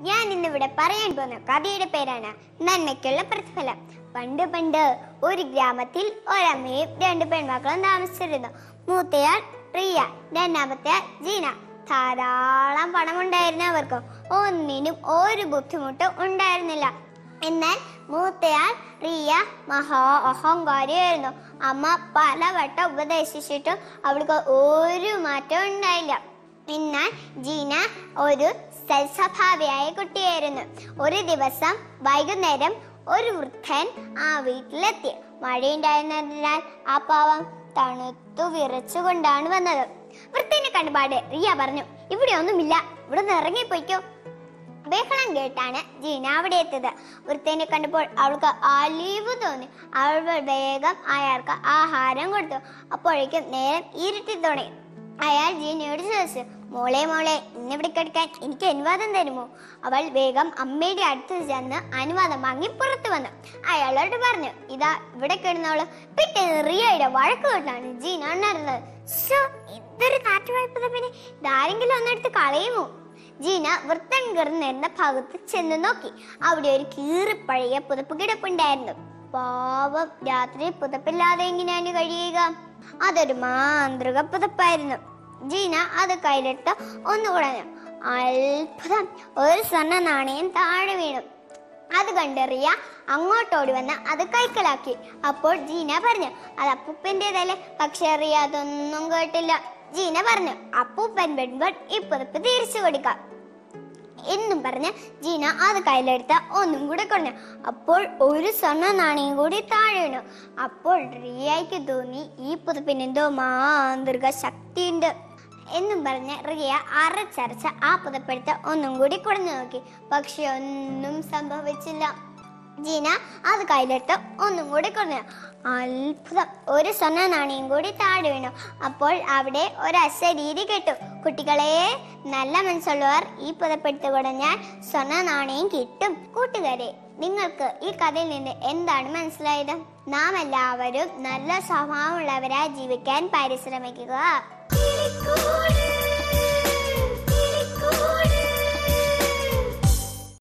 ഞാൻ ഇന്നിവിടെ പറയാൻ പോകുന്ന കഥയുടെ പേരാണ് നന്മയ്ക്കുള്ള പ്രതിഫലം. പണ്ട് പണ്ട് ഒരു ഗ്രാമത്തിൽ ഒരമ്മയും രണ്ട് പെൺമക്കളും താമസിച്ചിരുന്നു. മൂത്തയാൾ റിയ, രണ്ടാമത്തെ ജീന. ധാരാളം പണമുണ്ടായിരുന്ന അവർക്ക് ഒന്നിനും ഒരു ബുദ്ധിമുട്ടും ഉണ്ടായിരുന്നില്ല. എന്നാൽ മൂത്തയാൾ റിയ മഹാ അഹങ്കാരിയായിരുന്നു. അമ്മ പലവട്ടം ഉപദേശിച്ചിട്ടും അവൾക്ക് ഒരു മാറ്റവും ഉണ്ടായില്ല. എന്നാൽ ജീന ഒരു സൽസ്വഭാവിയായ കുട്ടിയായിരുന്നു. ഒരു ദിവസം വൈകുന്നേരം ഒരു വൃദ്ധൻ ആ വീട്ടിലെത്തി. മഴയുണ്ടായിരുന്നതിനാൽ ആ പാവം തണുത്തു വിറച്ചുകൊണ്ടാണ് വന്നത്. വൃദ്ധനെ കണ്ടുപാട് റിയ പറഞ്ഞു, ഇവിടെ ഒന്നുമില്ല, ഇവിടെ നിന്ന് ഇറങ്ങിപ്പോയിക്കോ. ബഹളം കേട്ടാണ് ജീന അവിടെ എത്തിയത്. വൃദ്ധനെ കണ്ടപ്പോൾ അവൾക്ക് അലിവ് തോന്നി. അവൾ വേഗം അയാൾക്ക് ആഹാരം കൊടുത്തു. അപ്പോഴേക്കും നേരം ഇരുട്ടി തുടങ്ങി. അയാൾ ജീനയോട് ചോദിച്ചു, മോളെ ഇന്നിവിടെ കിടക്കാൻ എനിക്ക് അനുവാദം തരുമോ? അവൾ വേഗം അമ്മയുടെ അടുത്ത് ചെന്ന് അനുവാദം വാങ്ങി പുറത്തു വന്നു. അയാളോട് പറഞ്ഞു, ഇതാ ഇവിടെ കിടന്നോളൂ. പിറ്റേന്ന് റിയയുടെ വഴക്ക് കേട്ടാണ് ജീന ഉണർന്നത്. ഇതൊരു നാട്ടുവായ്പ, ഇതാരെങ്കിലും ഒന്നെടുത്ത് കളയുമോ? ജീന വൃത്തൻ കിടന്നിരുന്ന ഭാഗത്ത് ചെന്ന് നോക്കി. അവിടെ ഒരു കീറിപ്പഴയ പുതപ്പ് കിടപ്പുണ്ടായിരുന്നു. പാവം, രാത്രി പുതപ്പില്ലാതെ എങ്ങനെയാണ് കഴിയുക? അതൊരു മാന്ത്രിക പുതപ്പായിരുന്നു. ജീന അത് കയ്യിലെടുത്ത് ഒന്ന് കുടഞ്ഞു. അത്ഭുതം, ഒരു സ്വർണ്ണ നാണയം താഴെ വീണു. അത് കണ്ടെറിയ അങ്ങോട്ടോടി വന്ന് അത് കൈക്കലാക്കി. അപ്പോൾ ജീന പറഞ്ഞു, അത് അപ്പൂപ്പൻ്റെതല്ലേ. പക്ഷെ റിയ അതൊന്നും കേട്ടില്ല. ജീന പറഞ്ഞു, അപ്പൂപ്പൻ വരുമ്പോൾ ഈ പുതപ്പ് തിരിച്ചു കൊടുക്കാം എന്നും പറഞ്ഞ് ജീന അത് കയ്യിലെടുത്ത ഒന്നും കൂടെ കുടഞ്ഞു. അപ്പോൾ ഒരു സ്വർണ്ണ നാണയം കൂടി താഴെ വീണു. അപ്പോൾ റിയയ്ക്ക് തോന്നി, ഈ പുതപ്പിന് എന്തോ മാന്ത്രിക ശക്തിയുണ്ട് എന്നും പറഞ്ഞ് റിയ അരച്ചരച്ച ആ പുതപ്പെടുത്ത് ഒന്നും കൂടി കുടഞ്ഞു നോക്കി. പക്ഷെ ഒന്നും സംഭവിച്ചില്ല. ജീന അത് കയ്യിലെടുത്ത് ഒന്നും കൂടി കുടഞ്ഞു. അത്ഭുതം, ഒരു സ്വർണ്ണ നാണയം കൂടി താഴെ വീണു. അപ്പോൾ അവിടെ ഒരു അശരീരി കേട്ടു, കുട്ടികളെ, നല്ല മനസ്സുള്ളവർ ഈ പുതപ്പെടുത്ത് കുടഞ്ഞാൽ സ്വർണ്ണ നാണയം കിട്ടും. കൂട്ടുകാരെ, നിങ്ങൾക്ക് ഈ കഥയിൽ നിന്ന് എന്താണ് മനസ്സിലായത്? നാം എല്ലാവരും നല്ല സ്വഭാവമുള്ളവരായി ജീവിക്കാൻ പരിശ്രമിക്കുക.